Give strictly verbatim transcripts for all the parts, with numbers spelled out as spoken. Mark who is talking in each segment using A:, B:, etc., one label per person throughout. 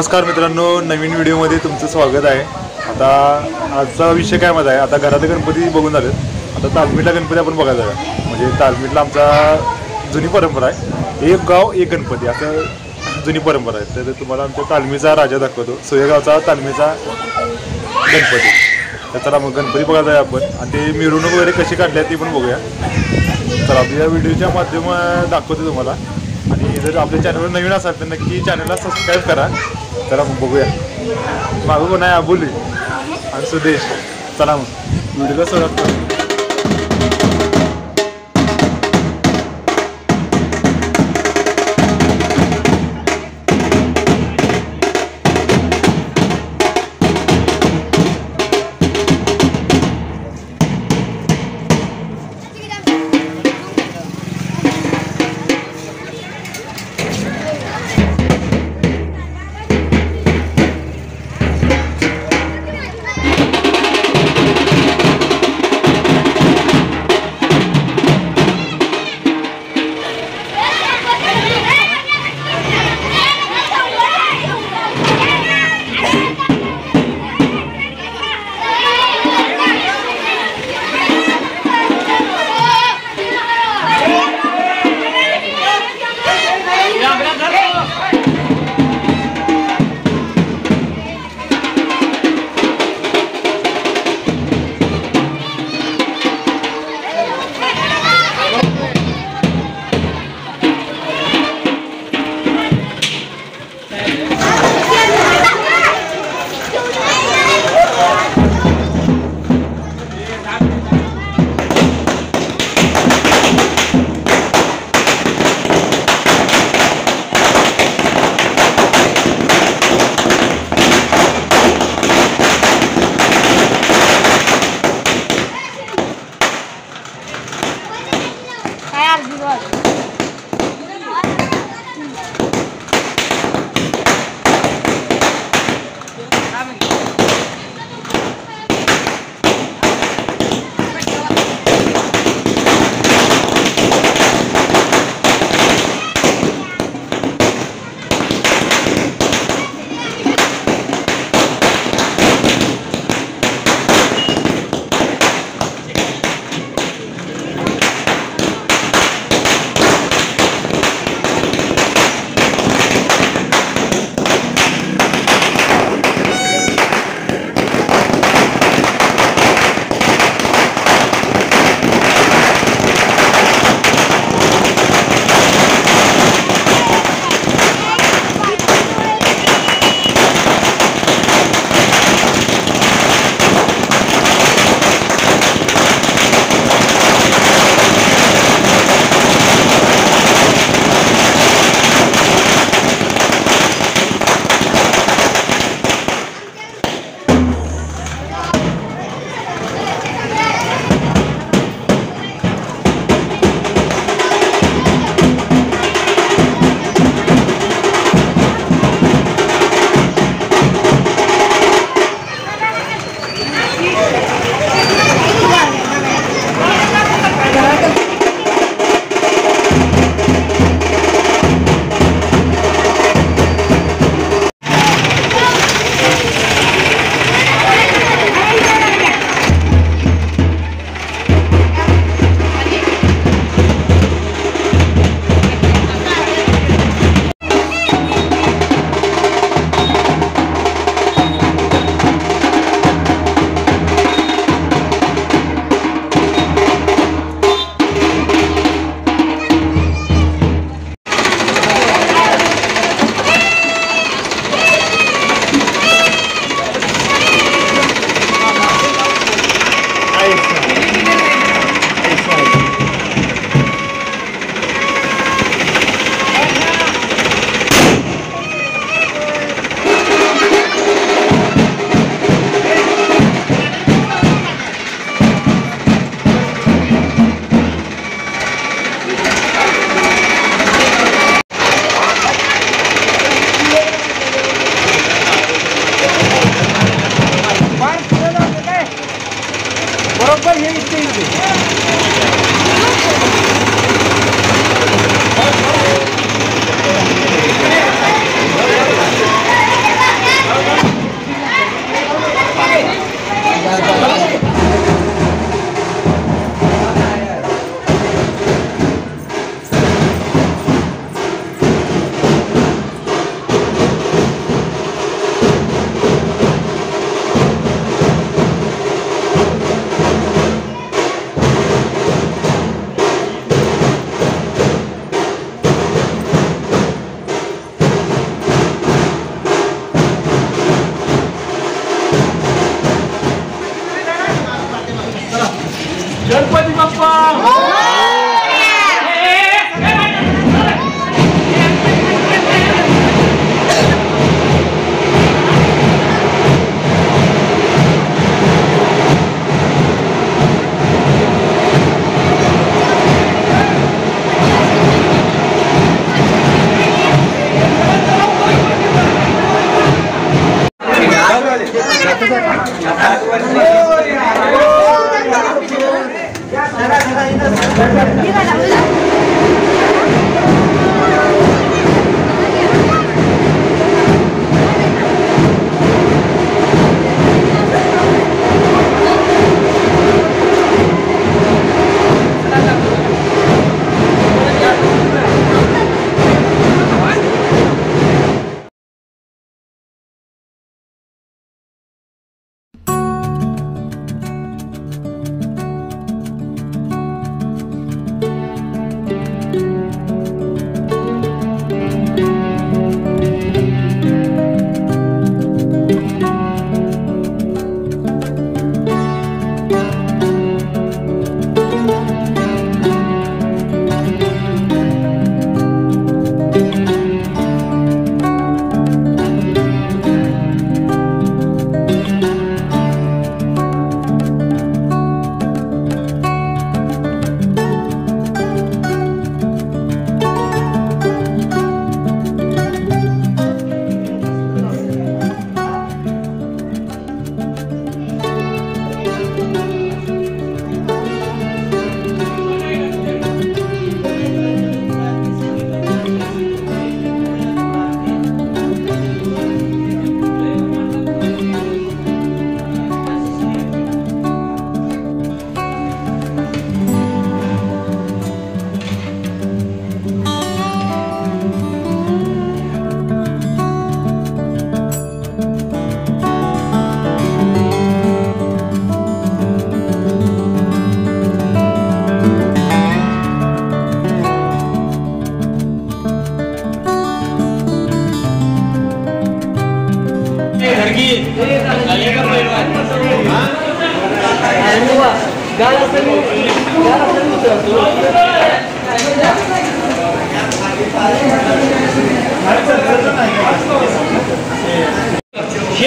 A: नमस्कार मित्रांनो, नवीन व्हिडिओमध्ये तुमचं स्वागत आहे। आता आजचा विषय काय माझा आहे, आता घरात गणपती बघून झाले, आता तालमीतला गणपती आपण बघायला जाऊया। म्हणजे तालमीतला आमचा जुनी परंपरा आहे, एक गाव एक गणपती असं जुनी परंपरा आहे। तर तुम्हाला आमच्या तालमीचा राजा दाखवतो, सोयगावचा तालमीचा गणपती। तर चला मग गणपती बघायला जाऊया आपण, आणि ते मिरवणूक वगैरे कशी काढली आहे ती पण बघूया। तर आपल्या व्हिडिओच्या माध्यमातून दाखवतो तुम्हाला, आणि जर आपल्या चॅनलवर नवीन असाल तर नक्की चॅनलला सबस्क्राईब करा। चला मग बघूया, मागू पण आहे अबोली आणि सुदेश। चला मग व्हिडिओला सुरुवात करू।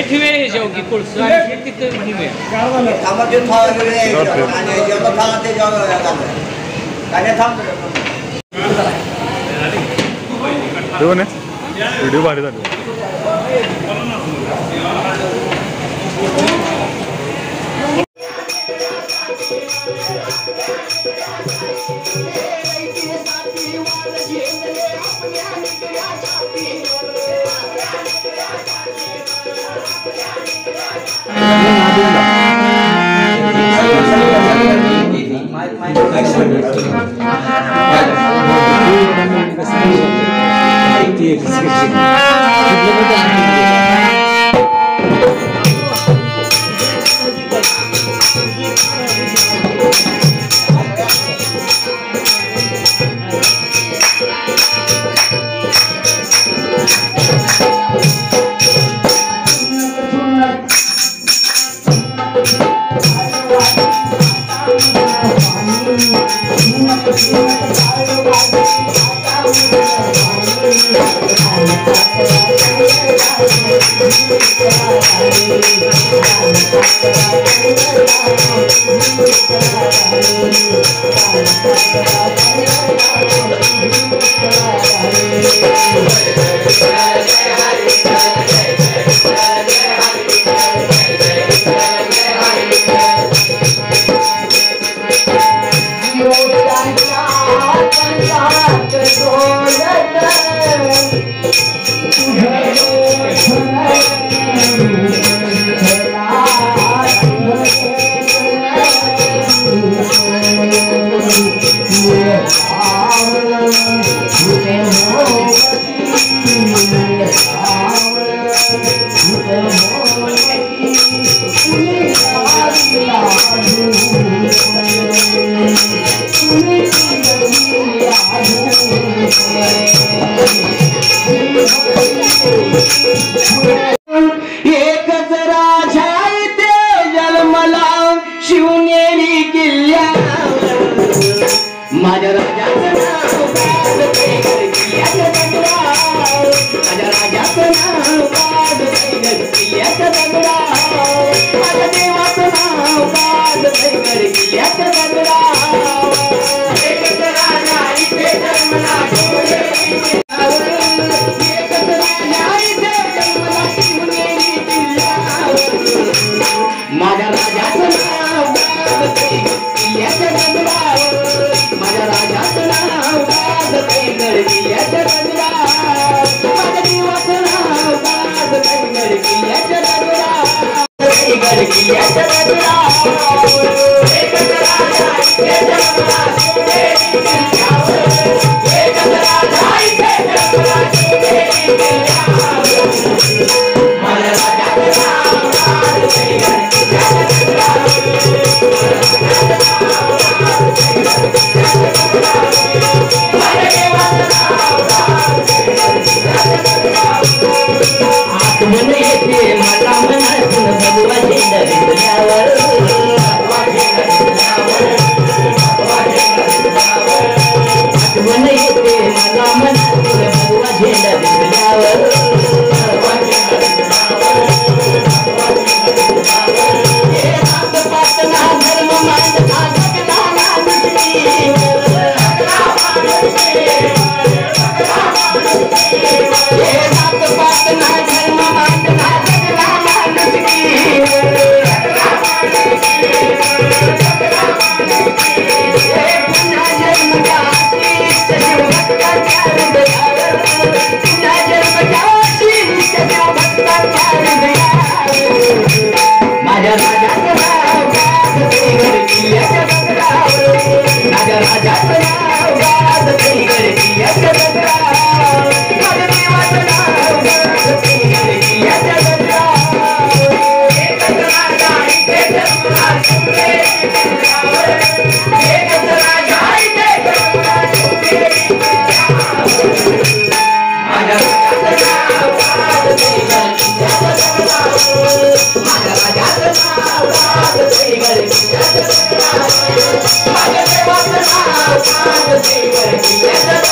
B: ठेवे जेवगी कोळसा आणि तिथं ठेवे
A: व्हिडिओ भारी झाले.
C: एकच राजा ते जन्मला शिवनेरी किल्ल्यावर माझ्या राजाचं नाव किल्ल्याच्या दगडावर माझ्या राजाचं नाव किल्ल्याच्या दगडावर माझ्या देवाचं नाव किल्ल्याच्या दगडावर एकच राजा इथे जन्मला माझ्या राजाचं नाव किल्ल्याच्या दगडावर माझ्या राजाचं नाव किल्ल्याच्या दगडावर माझ्या देवाचं नाव किल्ल्याच्या दगडावर किल्ल्याच्या दगडावर एकच राजा इथे जन्मला शिवनेरी किल्ल्यावर एकच राजा इथे जन्मला शिवनेरी किल्ल्यावर माझ्या राजाचं नाव आगमन येते मला मनातून भगवा झेंडा दिसल्यावर आगमन येते मला मनातून भगवा झेंडा दिसल्यावर धर्म मांडता जगदाला माझ्या राजाचं नाव किल्ल्याच्या दगडावर माझ्या राजाचं नाव किल्ल्याच्या दगडावर माझ्या देवाचं नाव किल्ल्याच्या दगडावर एकच राजा इथे जन्मला शिवनेरी किल्ल्यावर एकच राजा इथे जन्मला शिवनेरी किल्ल्यावर माझ्या राजाचं नाव किल्ल्याच्या दगडावर माझ्या राजाचं नाव किल्ल्याच्या दगडावर माझ्या देवाचं नाव किल्ल्याच्या